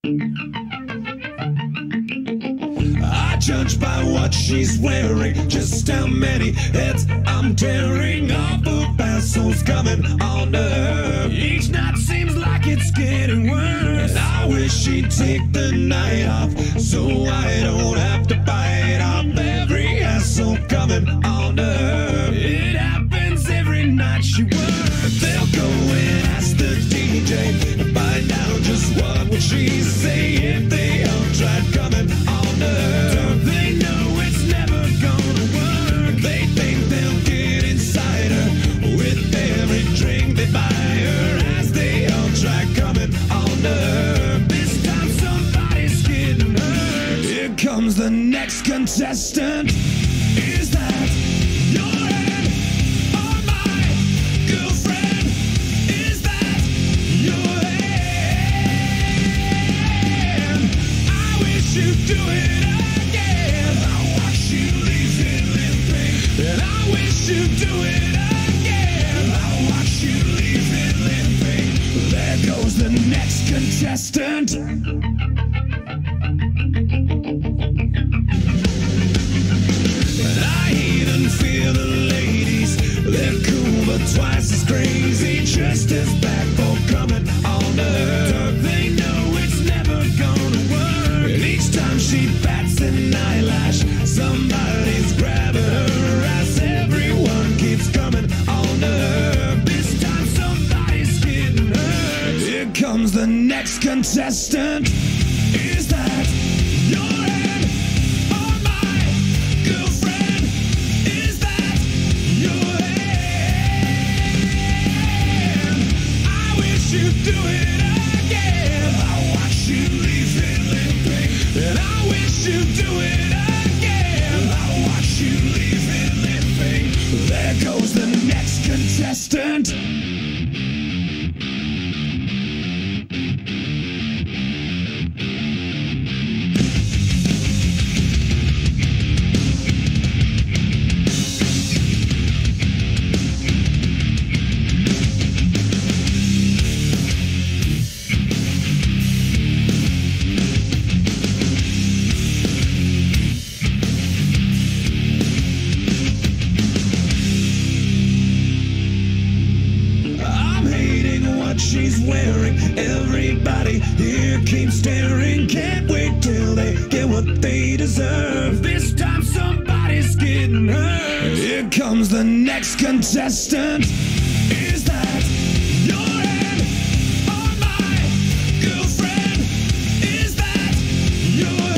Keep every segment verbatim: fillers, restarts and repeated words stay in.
I judge by what she's wearing, just how many heads I'm tearing off of assholes coming on to her. Each night seems like it's getting worse, and I wish she'd take the night off so I don't have to bite off every asshole coming on to her. It happens every night she works. They'll go and ask the D J to find out just what would she say if they all tried coming on to her. Don't they know it's never gonna work? They think they'll get inside her with every drink they buy her as they all try coming on to her. This time somebody's getting hurt. Here comes the next contestant. Is that your hand on my girlfriend? Is that your hand? I wish you'd do it again. I watch you leave it limping, and I wish you'd do it again. I watch you leave it limping. There goes the next contestant. Feel the ladies, they're cool but twice as crazy, just as bad for coming on to her. They know it's never gonna work, and each time she bats an eyelash, somebody's grabbing her as everyone keeps coming on to her. This time somebody's getting hurt. Here comes the next contestant. Is that your hand on my girlfriend? Is that your hand? I wish you'd do it again. I watch you leave it limping, and I wish you'd do it again. I watch you leave it limping. There goes the next contestant. She's wearing, everybody here keeps staring. Can't wait till they get what they deserve. This time somebody's getting hurt. Here comes the next contestant. Is that your hand on my girlfriend? Is that your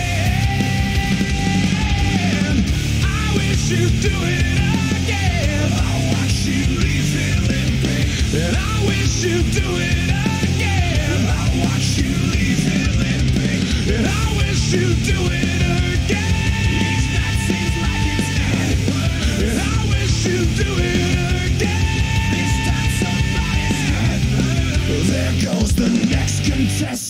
hand? I wish you'd do it again. I watch you leave it limping, and I wish you'd do it again. I watch you leave it limping, and I wish you'd do it again. Each night seems like it's getting worse, and I wish you'd do it again. This time somebody's getting hurt. There goes the next contestant.